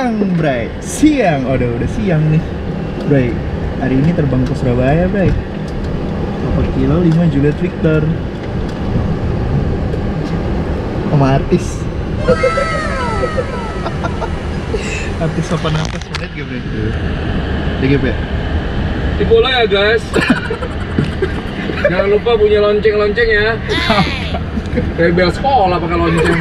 siang, Bray. Siang, udah siang nih, Bray. Hari ini terbang ke Surabaya, Bray. 4 kilo 5 Juliet Victor. Sama artis. Artis sopan atas, lihat gak, Bray? DGP. Di bola ya, guys. Jangan lupa bunyi lonceng-lonceng ya. Kayak bel sekolah pakai lonceng.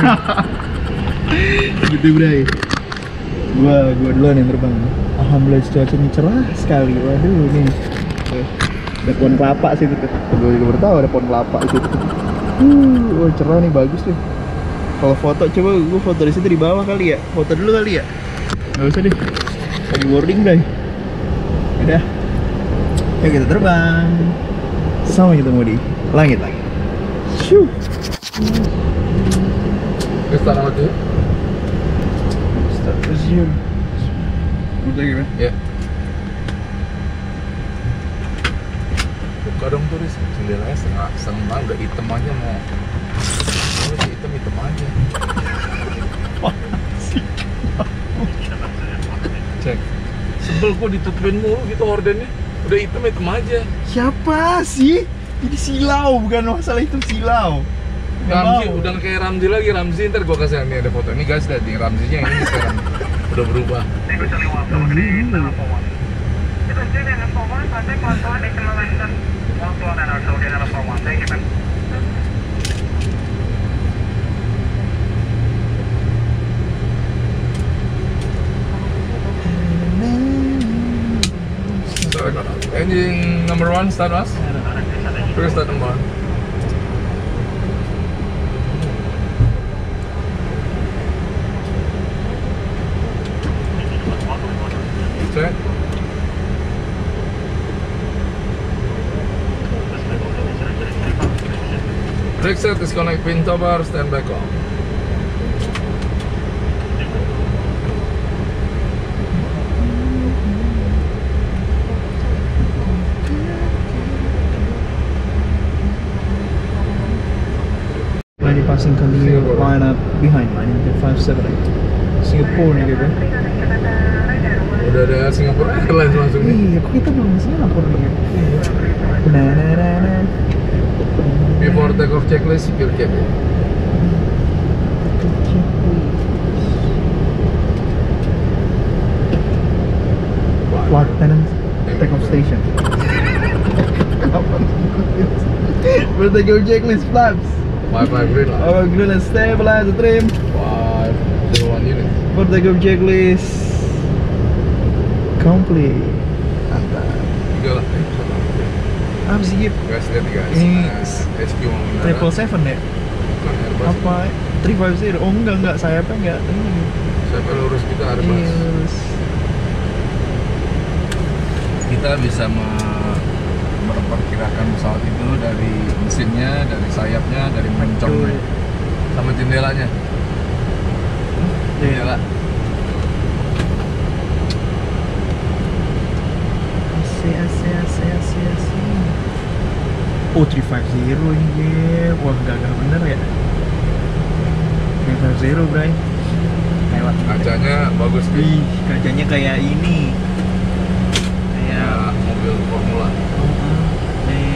Gitu, Bray. Gua duluan yang terbang. Alhamdulillah cuacanya cerah sekali. Waduh, nih. Ada pohon kelapa sih itu. Gua juga baru tahu ada pohon kelapa di situ. Oh, cerah nih, bagus tuh. Kalau foto coba gua foto di situ di bawah kali ya. Foto dulu kali ya. Nggak usah deh. Lagi boarding, Bray. Udah. Yuk kita terbang. Sama kita mau di langit lagi. Shoo. Start nama tuh. Start resume. Udah gimana? Ya. Buka dong tuh, Riz. Jendelanya setengah banget, udah hitam aja mau. Oh, hitam aja. Wah, sih. Cek. Sebel kok ditutupin mulu gitu ordennya. Udah hitam aja. Siapa sih? Ini silau, bukan masalah itu silau. Ramzi, udah kayak Ramzi lagi. Ramzi ntar gua kasih nih ada foto. Ini guys, lihat nih Ramzinya ini sekarang udah berubah. Engine number 1 start, Mas. First start number 1. Check. Brake set, disconnect pin topper, stand back on. Passing continue line up behind line in 578 Singapore nih gitu. Udah ada Singapore Airlines langsung nih. Iya, kok kita belum Singapore nih. Nah. Before takeoff checklist, secure cabin. Flight attendant, takeoff station. Where they go checklist flaps. 5 green lah. Oh, green and stabilize the trim. 501 units. For the go checklist complete. Mantap. 3 lah. Apa sih, Gip? Guys, lihat nih guys. Ini HQ mau mendarat. 777 ya? Bukan Airbus. Apa? 350? Oh enggak, sayapnya enggak. Siapa lurus kita Airbus. Yes. Kita bisa memperkirakan pesawat itu dari mesinnya, dari sayapnya, dari moncongnya, sama jendelanya. Jendela. Asik. Oh, 350 ini, wah gagah bener ya. 350, Bray. Lewat. Kacanya bagus Wih, nih. kacanya kayak ini. Ya, mobil formula. Nih.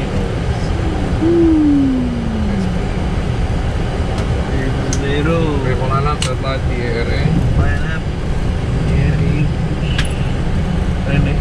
350. Travel anak serta TRE. Mana? Ini. Keren deh.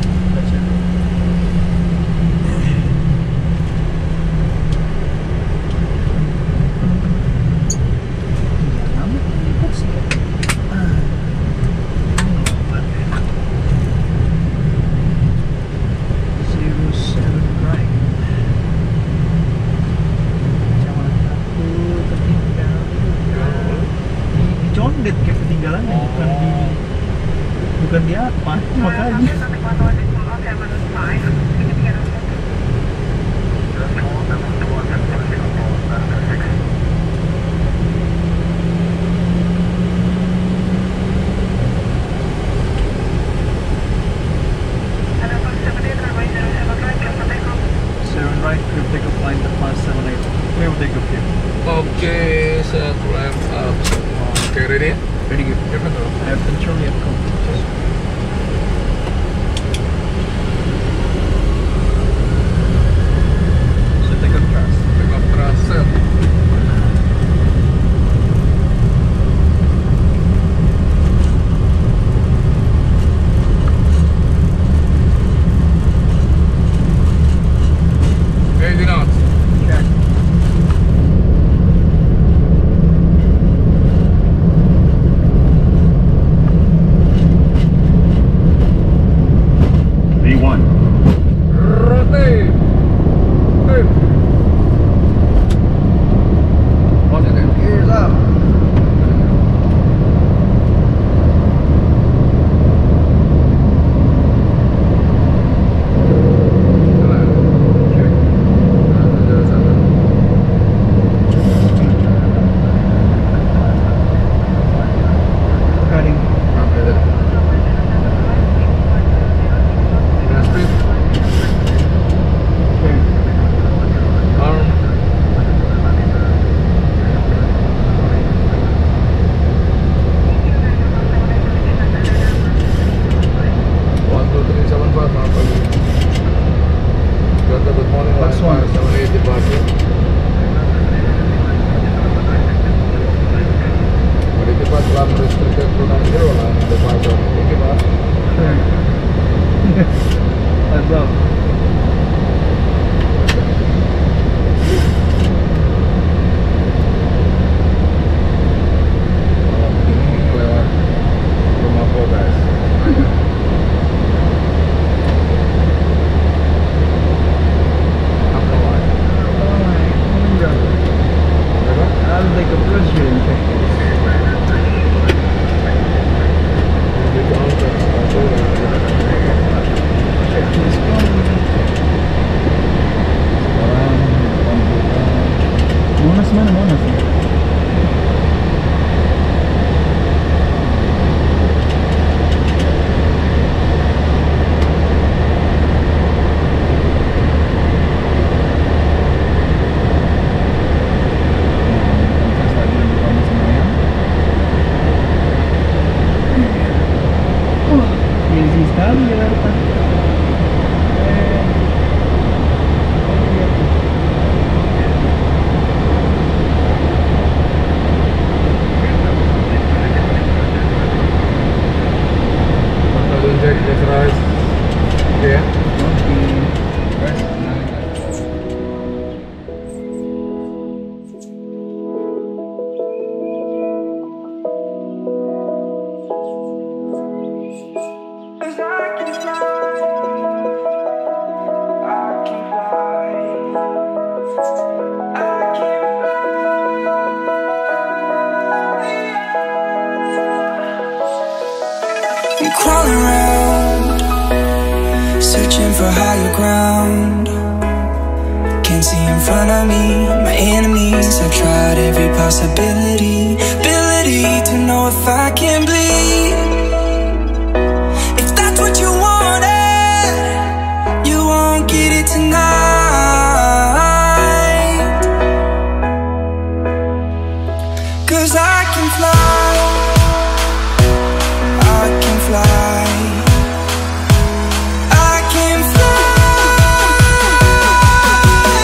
Condet kayak ketinggalannya, bukan di apa, makanya. Right, we'll take a flight at 578. We'll take a few. Oke, set left up semua. Oke, ready? Pretty good. Give control. I have control, you have control. So take a trust. Take off thrust, set. Okay, knots. Check. V1. Rotate. Hey. Positive. Gears up. Cutting. Last one. Let's go. I'll take a brush check this Monas mana Monas? Easy sekali Jakarta. I'm crawling around, searching for higher ground. Can't see in front of me, my enemies. I've tried every possibility, ability to know if I can bleed. If that's what you wanted, you won't get it tonight. 'Cause I can fly, I can fly, I can fly,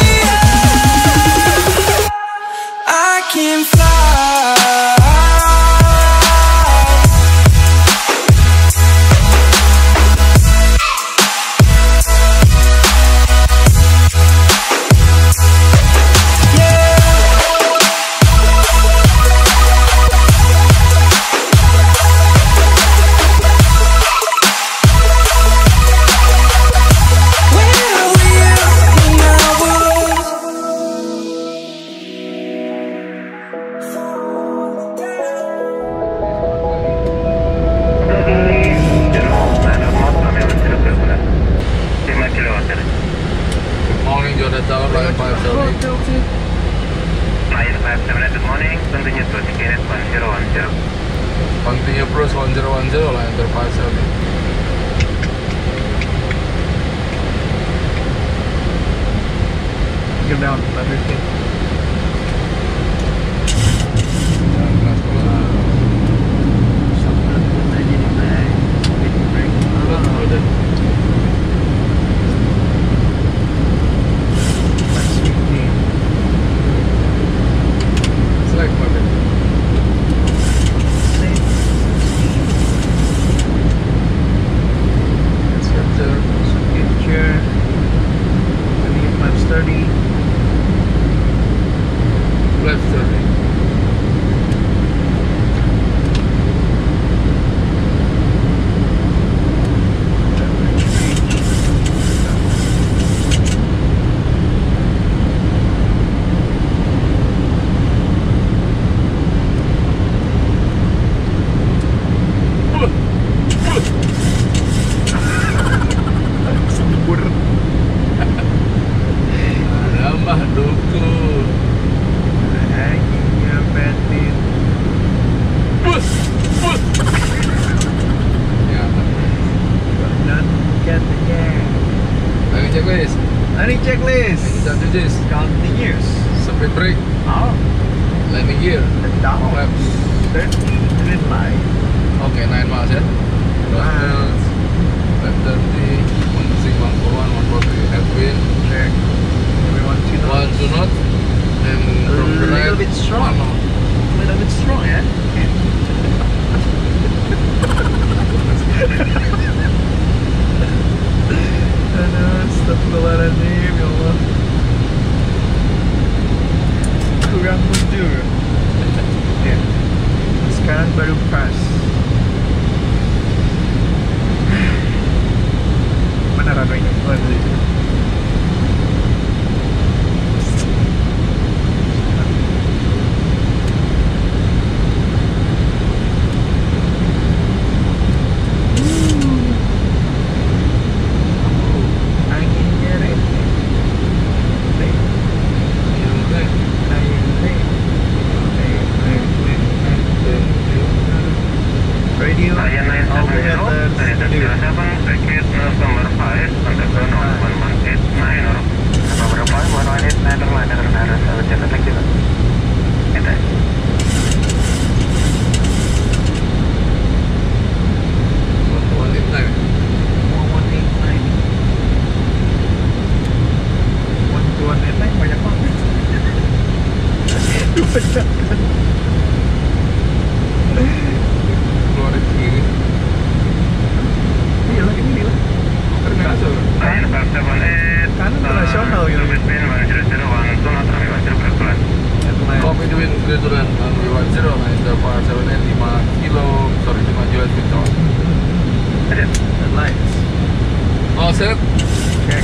yeah. I can fly. Morning, Jordan Tower, Lion 570. Lion 570, good morning. Continue to indicate 1010. Continue approach 1010, Lion 570. Get down, let me see. landing gear. Down. Flaps. 30 green light. Oke, 9 miles ya. Miles. Left 30, 161, 143, headwind. Check. Everyone to know. 1 to knot. And from the A right, little bit strong. 1 knot. A little bit strong ya. Aduh, astagfirullahaladzim, ya Allah. Kurang mundur. Ya. Sekarang baru pas. Mana runway-nya? Oh, itu. Lion 970, Senator 07, packet number 5, underground 1189, or number 5, 118, Netherlands, thank you. Okay. Banyak banget. Keluarin sendiri. Iya lah, ini lah. Terbiasa. Lion 578, Kan internasional gitu. between 101, do not runway 10, correct plan. Copy the wind greater than runway 10 and the far 78 5 US Victor. Headlights. All set. Check.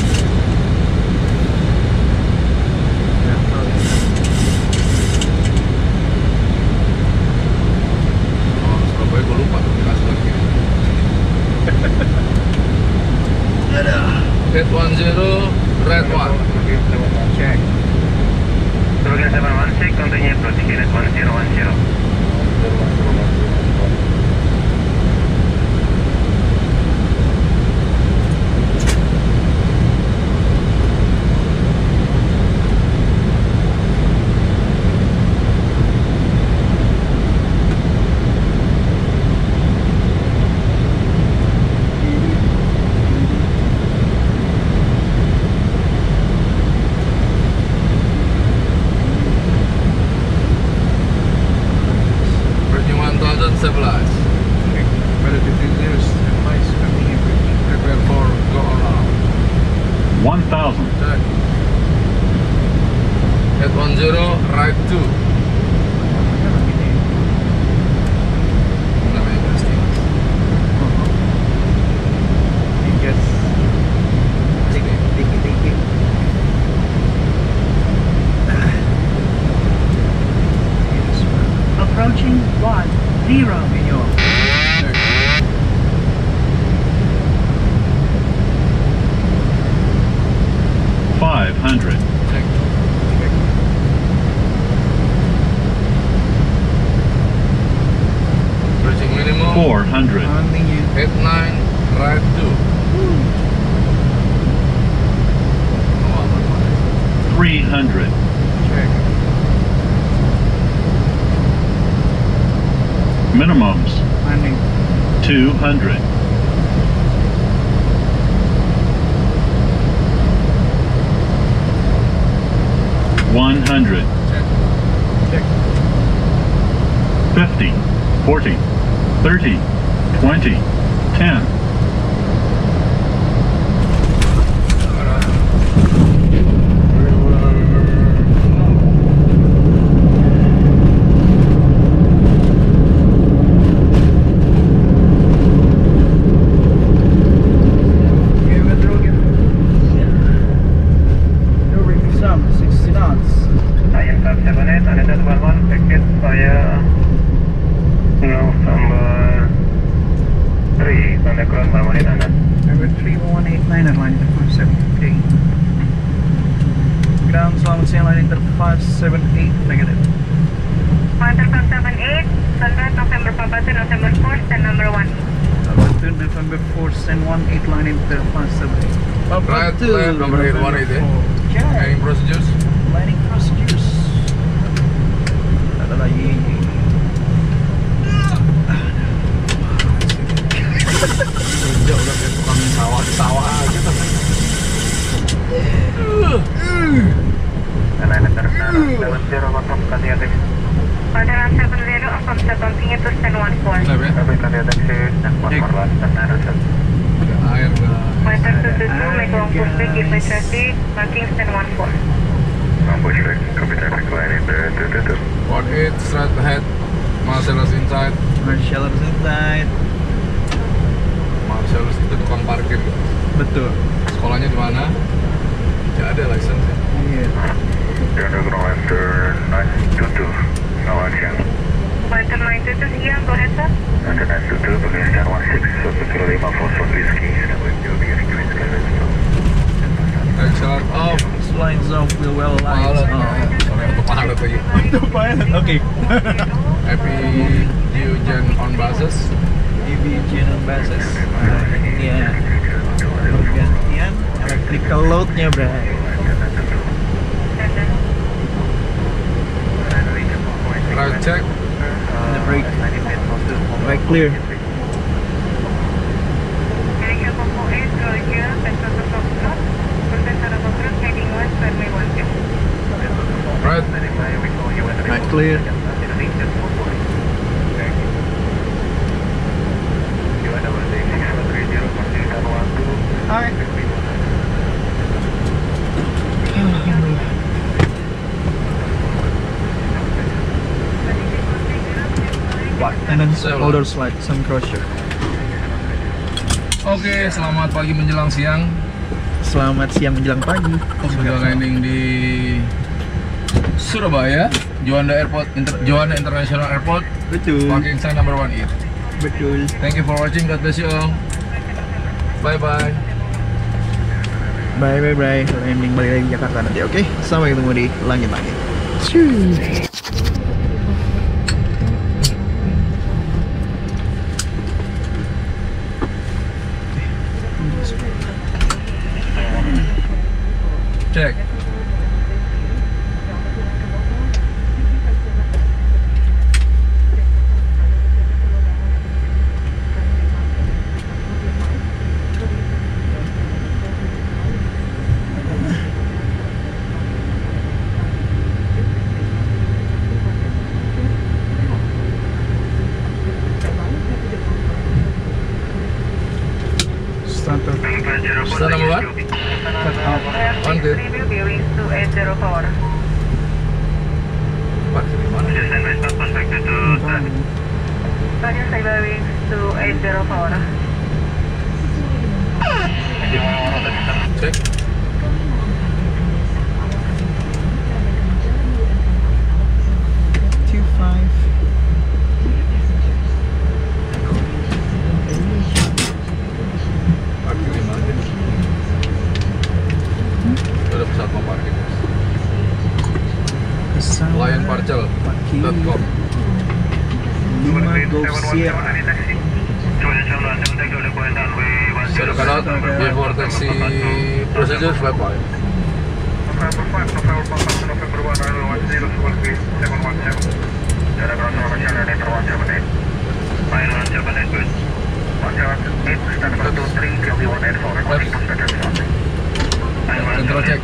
Oh, Surabaya gue lupa tuh dikasih lagi. Head 10, red 1. Check. Slogan 716, continue approaching unit 1010. Approaching 1011. Better to do this. Headlights coming in. Prepare for go around. 1,000. Check. Head 10, right 2. Namanya pasti. Tiket. Tinggi. Approaching 10. Minyo. Check. 500. Check. Approaching minimum. 400. Tinggi. Head 9, right 2. Oh, aman, aman. 300. Check. Minimums. Landing. 200. $100. Check. Check. 50. 40. 30. 20. 10. Lion 578, United 11, packet via November 3, underground 1189. Number 3189 Airline Inter 578. Ground selamat siang Airline Inter 578 negative. Hunter 578, Sunrise November Papa to November 4th and number 1. Number 2 November 4th and 18 Line Inter 578. Right, left, number 818, eh? Check. Landing procedures. Landing procedures. Snap ya? Ada air lah. Pointer 222, make long push back, give me traffic, parking stand 14. 18 straight ahead. Marcellus inside. Marshallers inside. Marcellus itu tukang parkir. Betul. Sekolahnya di mana? Tidak ada license ya. Iya. Pointer 922, siang, go ahead sir. Excellent off. Lines off, wheel well lines. Pilot. Sorry, untuk pilot lagi. Itu pilot. Oke. Happy Eugen on buses. EV channel basis. Iya. Pergantian electrical load-nya, Bray. Right check. The brake. Brake clear. American Popo 8, Roger, Petrol to Foxtrot, Professor of Foxtrot, heading west, runway 12. Right. Right clear. Alright. And then shoulder slide, some crusher. Oke, selamat pagi menjelang siang. Selamat siang menjelang pagi. Sudah landing di Surabaya, Juanda International Airport. Betul. Parking sign number 18. Betul. Thank you for watching. God bless you all. Bye bye. Bye bye bye. Landing balik lagi Jakarta nanti, oke? Sampai ketemu di langit-langit. Cek. Start number one. One, two. Review viewing to 804. Parkir di mana? Roger, say viewing to 804. Cek. Parkir di mana? Ada pesawat mau parkir. Lionparcel.com. 5 Golf Sierra. Zero cutout before taxi procedure fly by. Control check.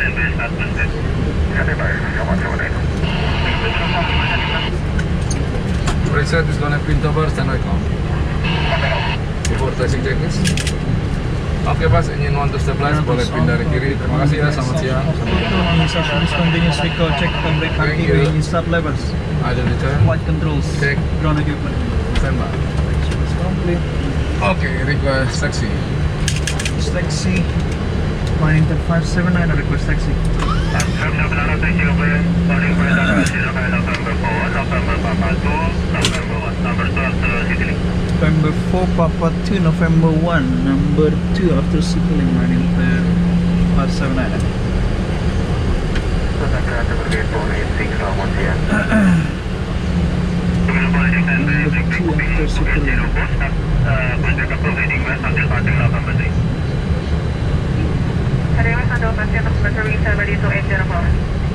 Preset is gonna pin over standby count. Before taxi checklist. Oke Pas, ingin want to stabilize boleh pin dari kiri. Terima kasih ya, selamat siang. Continuous vehicle check and brake parking range start levels. Identity Flight controls. check, Ground equipment. standby. Complete. Oke, request taxi. Taxi. Flight Inter 579 request taxi. November 4 Papa 2 November 1 number 2 after signaling running Inter 579. Number 2 after signaling. Arriving on the open of battery 72804.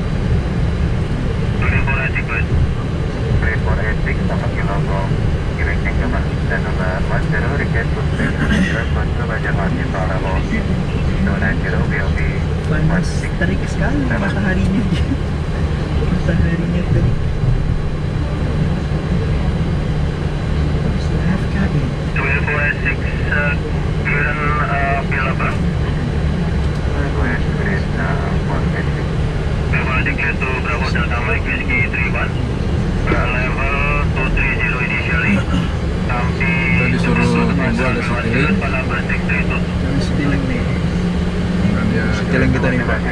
Panas, terik sekali mataharinya. Mataharinya terik.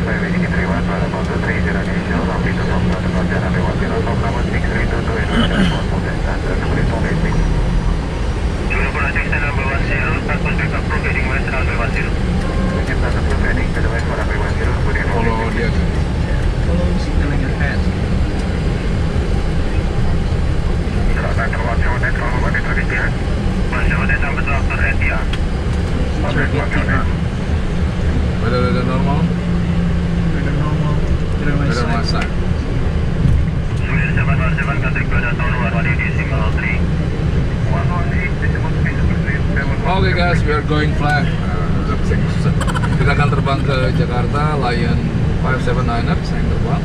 Follow dia kan. Follow signaling ahead. Weather normal. Weather normal. Weather masa. Oke guys, we are going fly. Kita akan terbang ke Jakarta, Lion 579er, saya yang terbang.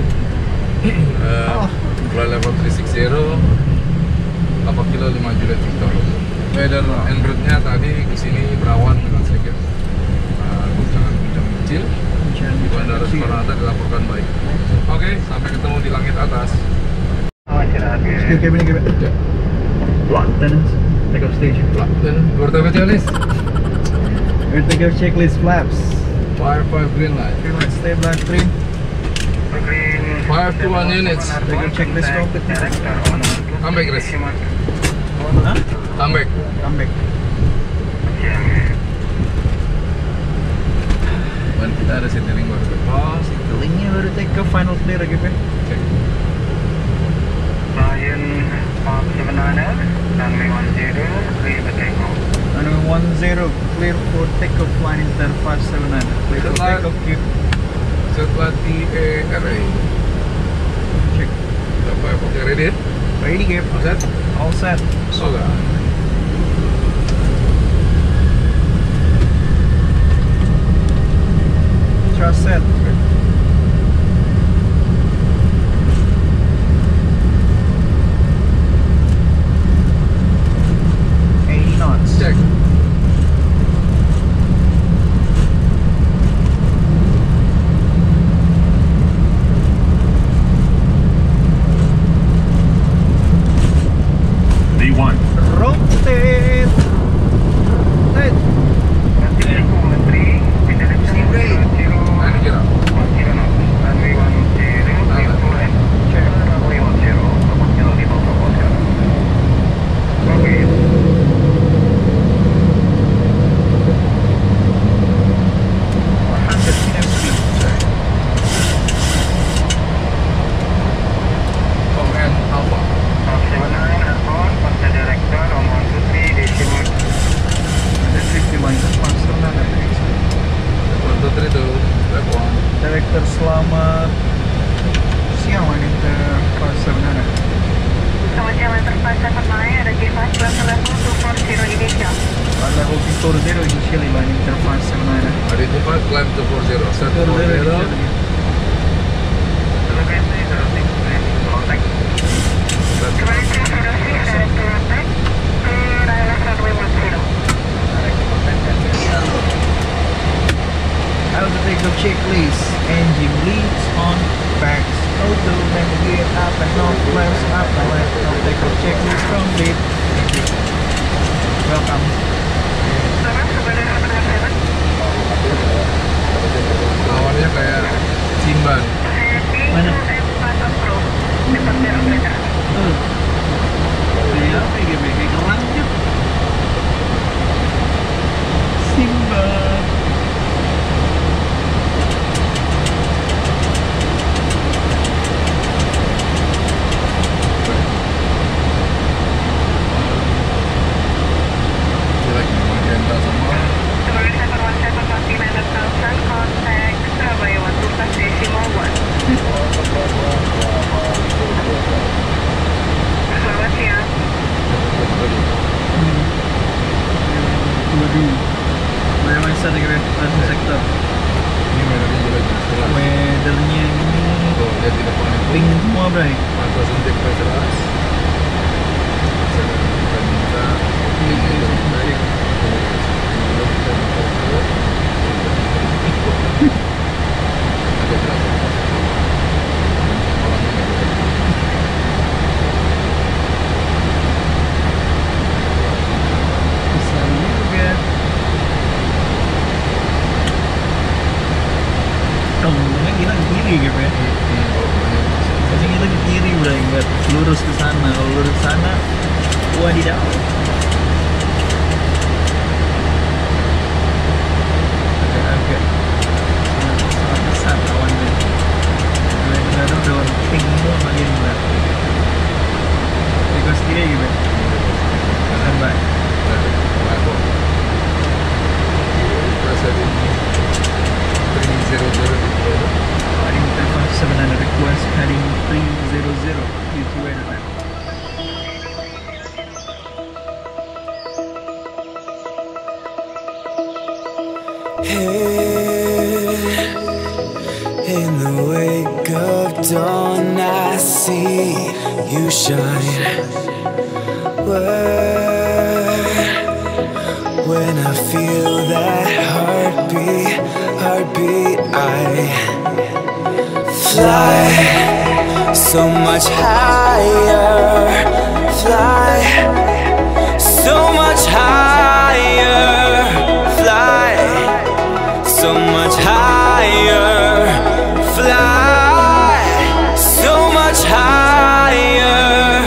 Flight level 360, 8 kilo 5 Juliet Victor. Weather en route-nya tadi kesini berawan dengan sedikit guncangan-guncangan kecil. Di Bandara Soekarno-Hatta dilaporkan baik. Oke, sampai ketemu di langit atas. Skill cabin ini gimana? Maintenance. Take off stage. Dan bertemu checklist. We'll take off checklist flaps. 5 green light. Okay, let's stay black 3. 5 to 1 units. Take off checklist complete. Come back, Chris. Hah? Come back. Come back. Ban kita ada setting baru. Oh, sigналingnya baru take off final clear lagi, Pak. Cek. Lion 579er, runway 10, clear for takeoff. Runway 10 clear for takeoff, line inter 579. Clear for Setelah- takeoff, Q. Setelah TARA. Check. Apa ya? Oke, ready? Ready, Cap. All set? All set. Oke. Trust set. Knots. Cek. V1. Rotate. Rotate. Nah, ini kira. Komen Alpha. One, two, three, two. Left one. Director, selamat siang, line inter 579. Selamat siang, Lantai 579, ada J5 plus level 240 initial. Level Victor 0 initially, line inter 579. Identify climb to 40. Set Victor 0 40. initially. Kembali to 06, direct to rotate, to ILS runway 10. How to take the checklist. Engine bleeds on, backs auto, navigate up and off, flaps up and left. Now take the checklist complete. Welcome. Selamat, Bandara Soekarno-Hatta. Lawannya kayak Simban. Mana? M4 Pro, depan belok belakang. Kayak apa ya, kayak kerangnya. Simba. Jelek magenta semua. Sebagai 717 pasti Landed Thousand, contact Surabaya 12.1. Selamat siang. Bagaimana saya dengan sektor? Ini weathernya jelek. Jelas. Weathernya ini Tuh, dia tidak pakai pink semua, bray. mata suntik jelas. Kita minta ini lebih baik. Ada berapa? Orangnya nggak bisa. Bisa juga. Dong. lurus ke sana. Kalau lurus ke sana, wadidaw. Agak-agak sangat besar awannya. Benar-benar udah pink semua bagian luar. Ikut sendiri gitu. Sampai. Heading Telkom 700 request heading 300 QQN. In the wake of dawn, I see you shine. When I feel that heartbeat, I fly so much higher, fly so much higher, fly so much higher, fly so much higher.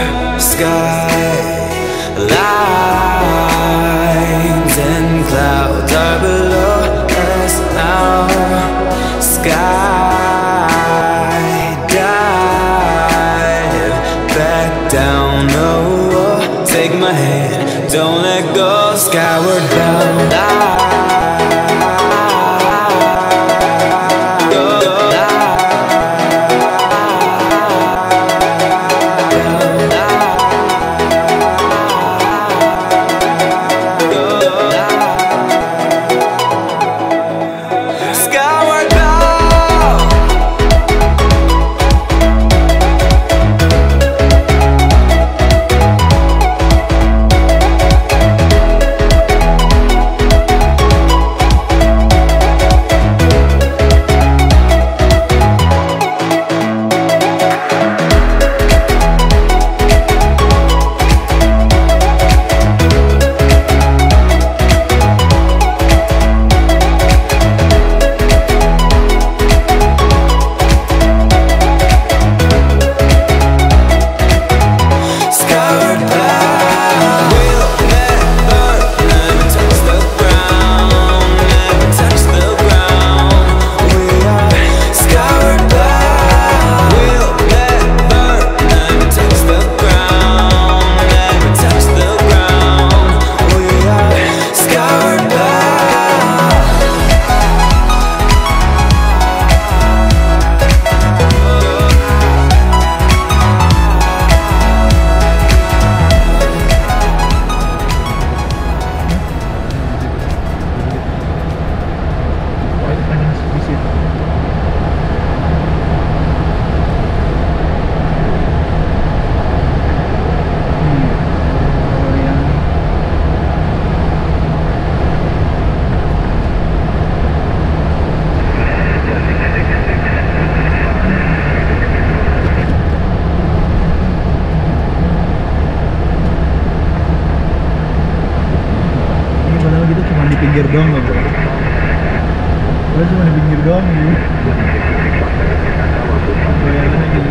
Skylines and clouds are below us now. Skydive back down. Oh, take my hand, don't let go. Skyward bound. pinggir doang ya bro. Gue cuma di pinggir doang nih. Bayangannya gini.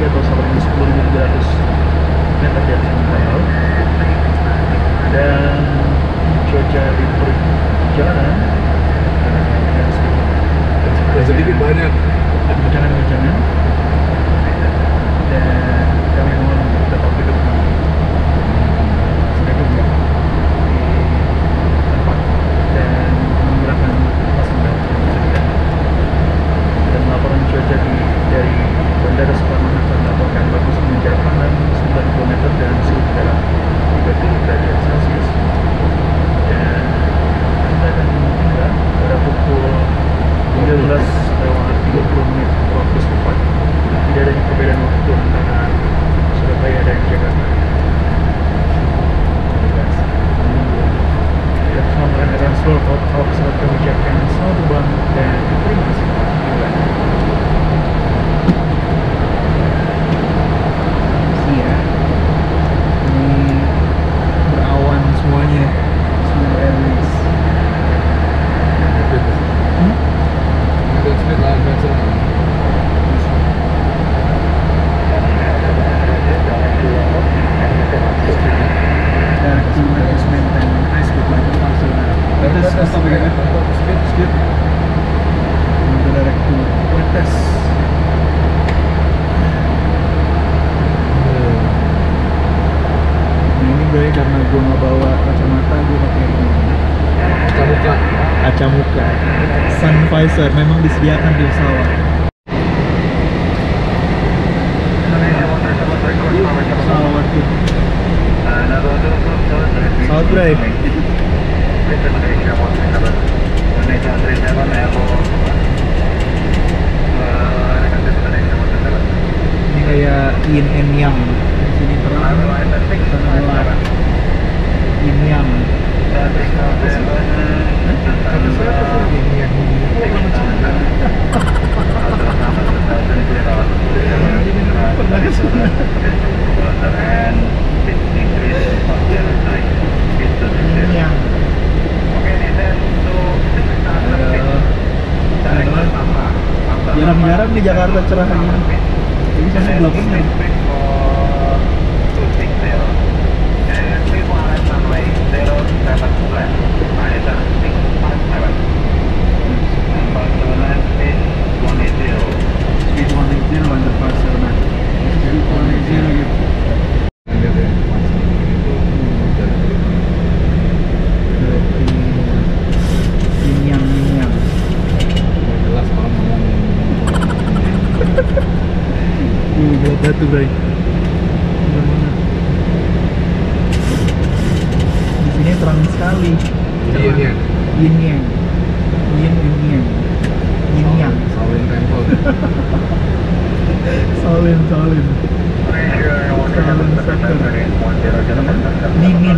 kaki atau sampai 10.300 meter di atas permukaan laut. Dan cuaca di perjalanan sedikit banyak guncangan-guncangan, dan kami mohon tetap duduk sedikit di tempat dan menggunakan pasang belt yang disediakan. Dan laporan cuaca dari Bandara Soekarno-Hatta melaporkan bagus dengan jarak pandang 9 km dan suhu udara 30 derajat Celcius. Dan kita akan tiba pada pukul 13:30 waktu setempat. Tidak adanya perbedaan waktu antara Surabaya dan Jakarta. Kita semua mengadakan seluruh awak pesawat kami ucapkan selamat terbang dan terima kasih. Ya, ini berawan semuanya, semua airways. agak speed lah biasa. Direct to management and high speed line Barcelona. Tes apa ya? Speed. Direct to tes. Nah ini gue karena gue nggak bawa kacamata, gue pakai ini. Kaca muka. Sun visor memang disediakan di pesawat. Pesawat tuh. Pesawat Bray. Ini kayak yin and yang. Di sini terang, sana gelap. Yin yang. Kata siapa sih yin yang? Pernah kesana. Yang jarang-jarang di Jakarta cerah ini. Jadi sampai 8 Speed 180 under Barcelona. Speed 180 gitu. Yin yang. Jelas orang ngomong. Gelap batu Bray. Di sini terang sekali. Yin yang. Yin yang. Yin yang. Yin yang. Shaolin Temple. Solin. Dingin.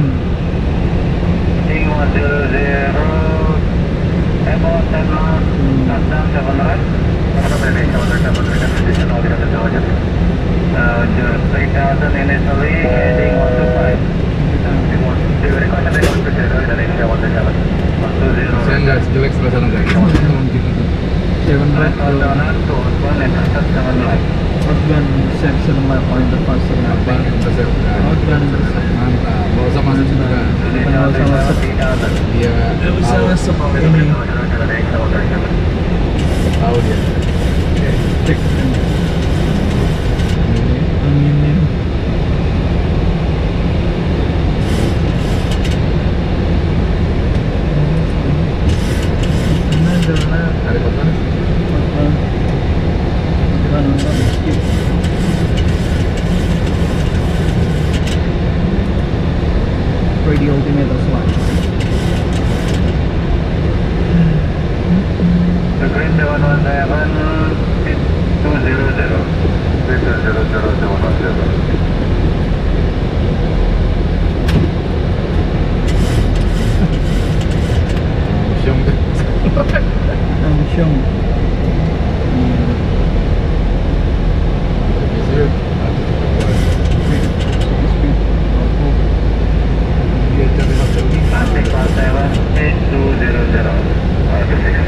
Saya nggak sejelek sebelah sana guys. Seven red. Outbound section left pointer Barcelona. Abang yang besar. Outbound. Mantap. Gak usah masuk juga. Nggak usah masuk. Dia Nggak usah tahu. masuk ini. Tahu dia. Oke. Cek. Anginin. Ini adalah Hari pertama. kita nonton skip. Radio Altimeter Swatch. The Green 717 is 200. Victor 00710. Siang deh. Langsung. Biasanya dia cari hotel ini. Atlantic 57 is 200.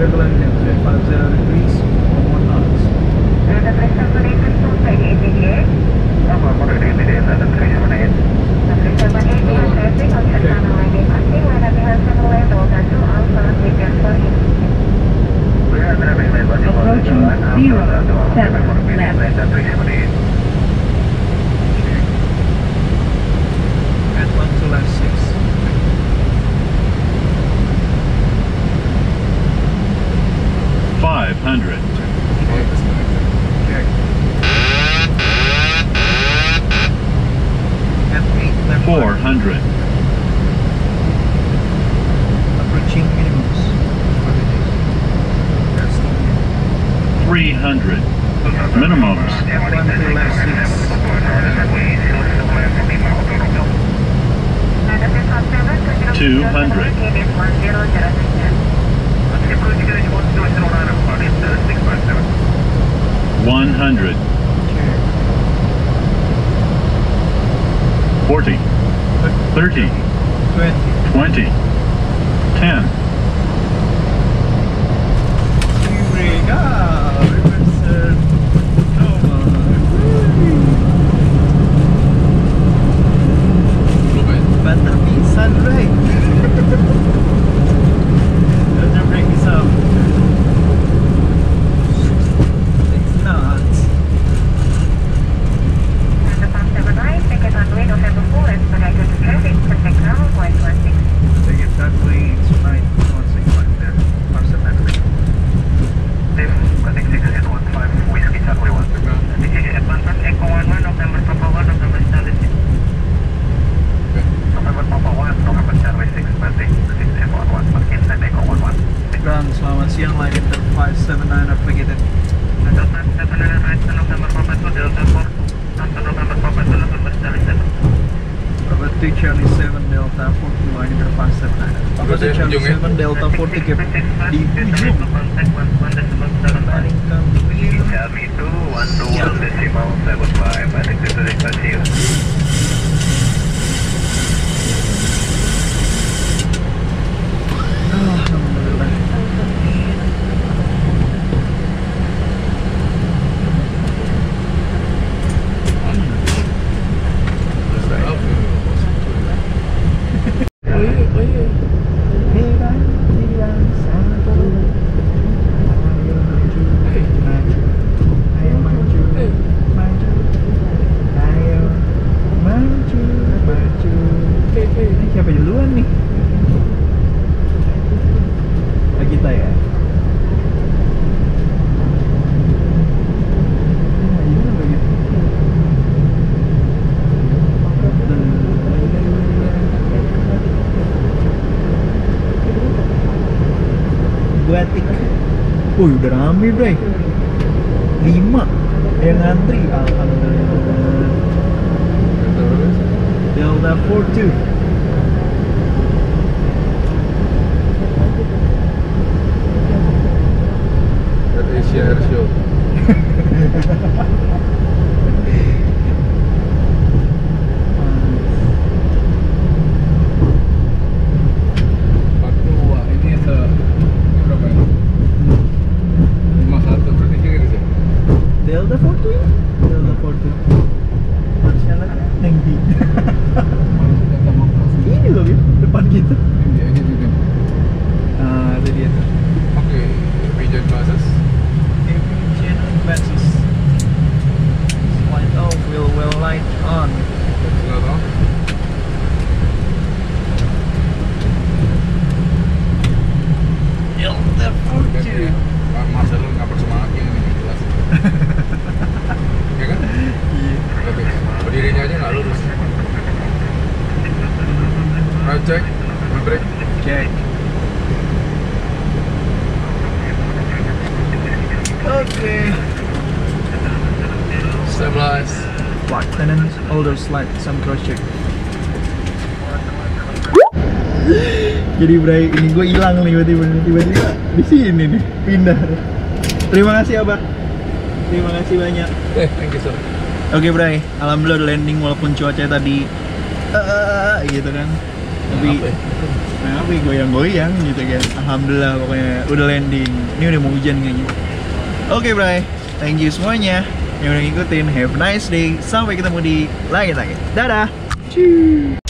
circle engine, 50 degrees, 1 knots. The 378 is to say immediate. Apa, mau dari immediate, ada 378. The 378 is traffic on the runway departing when the Hansen level Delta 2 Alpha prepare for him. Approaching 07 left. At 1 to left 6. $500. Check. At 8 left 400. approaching minimums. That's the 300. Minimums. 1 to left 6. And the 317 200. it is 1006. 100. Check. 40. 30. 20. 20. 10. Brake. Reverser. Banter pisan, right? Let your brake is up. 6 knots. And the 579, take it on way November 4 and connected to traffic, contact ground 116. Take it that way, it's right. 161 there. 579. Connect 615 Whiskey Charlie 1. Indication advance Echo 11 November Papa 1 November Charlie 6. November Papa 1 November Charlie 6 Banding 611 Makin dan Echo 11. Ground, selamat siang, Light Inter 579 Navigated. Delta 7 right to November Papa 2 Delta 4 Delta November Papa 2 November Charlie 7. Papa 2 Charlie 7 Delta 42 Light Inter 579. Papa 2 Charlie 7 Delta 40 Cap di ujung. Paddington Wheel. Charlie 2 12 decimal 75 Banding to the stasiun. Alhamdulillah. Ini siapa duluan nih? Kita ya. Buatik. Udah rame, Bray. 5 yang ngantri. Alhamdulillah. Delta 42. Asia Air Show. Papua ini berapa ini? 51 berarti kira sih. Delta 42 ya? Delta 42. Syaratnya tinggi. Ini loh, Bim, depan kita. Ini juga. Nah, itu dia tuh. Oke, Pigeon Buses. Emission advances. Light off, wheel well light on. Sudah tahu? Delta 42. Masa lu nggak bersemangat ini nih, jelas. Ya kan? Iya. Tapi berdirinya aja nggak lurus. Right check, break. Check. Okay. Stabilize. Black tenant, older slide, some cross check. Jadi Bray, ini gue hilang nih tiba-tiba di sini nih, pindah. Terima kasih Abah. Terima kasih banyak. Thank you sir. Oke Bray, alhamdulillah udah landing walaupun cuaca tadi gitu kan. Tapi tapi goyang-goyang gitu kan. Alhamdulillah pokoknya udah landing. Ini udah mau hujan kayaknya. Oke, Bray. Thank you semuanya yang udah ngikutin. Have a nice day. Sampai ketemu di langit-langit. Dadah. Ciao.